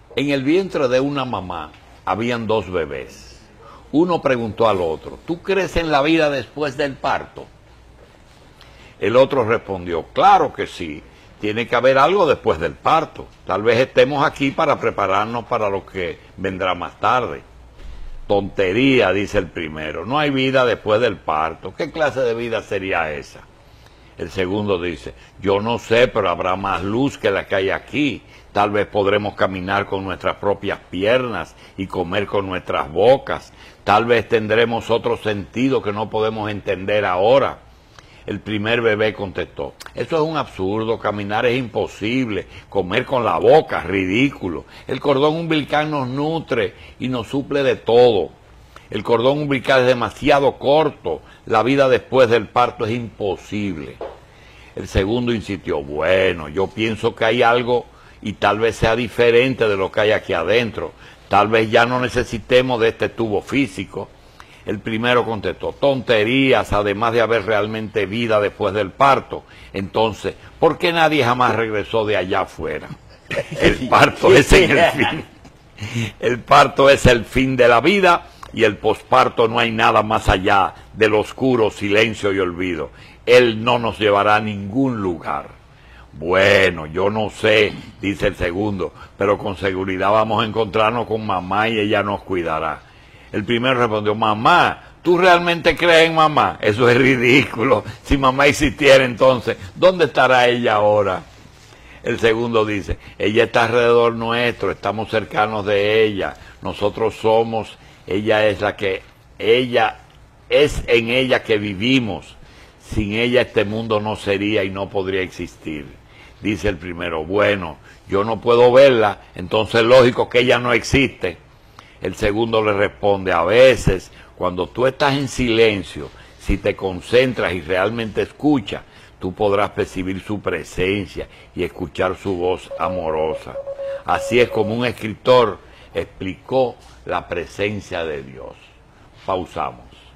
En el vientre de una mamá habían dos bebés. Uno preguntó al otro, ¿tú crees en la vida después del parto? El otro respondió, claro que sí, tiene que haber algo después del parto. Tal vez estemos aquí para prepararnos para lo que vendrá más tarde. Tontería, dice el primero, no hay vida después del parto. ¿Qué clase de vida sería esa? El segundo dice, yo no sé, pero habrá más luz que la que hay aquí. Tal vez podremos caminar con nuestras propias piernas y comer con nuestras bocas. Tal vez tendremos otro sentido que no podemos entender ahora. El primer bebé contestó, eso es un absurdo, caminar es imposible, comer con la boca, ridículo. El cordón umbilical nos nutre y nos suple de todo. El cordón umbilical es demasiado corto, la vida después del parto es imposible. El segundo insistió, bueno, yo pienso que hay algo y tal vez sea diferente de lo que hay aquí adentro. Tal vez ya no necesitemos de este tubo físico. El primero contestó, tonterías, además de haber realmente vida después del parto. Entonces, ¿por qué nadie jamás regresó de allá afuera? El parto es en el fin. El parto es el fin de la vida y el posparto no hay nada más allá del oscuro silencio y olvido. Él no nos llevará a ningún lugar. Bueno, yo no sé, dice el segundo, pero con seguridad vamos a encontrarnos con mamá y ella nos cuidará. El primero respondió, mamá, ¿tú realmente crees en mamá? Eso es ridículo. Si mamá existiera entonces, ¿dónde estará ella ahora? El segundo dice, ella está alrededor nuestro, estamos cercanos de ella, nosotros somos, ella es en ella que vivimos. Sin ella este mundo no sería y no podría existir. Dice el primero, bueno, yo no puedo verla, entonces es lógico que ella no existe. El segundo le responde, a veces, cuando tú estás en silencio, si te concentras y realmente escuchas, tú podrás percibir su presencia y escuchar su voz amorosa. Así es como un escritor explicó la presencia de Dios. Pausamos.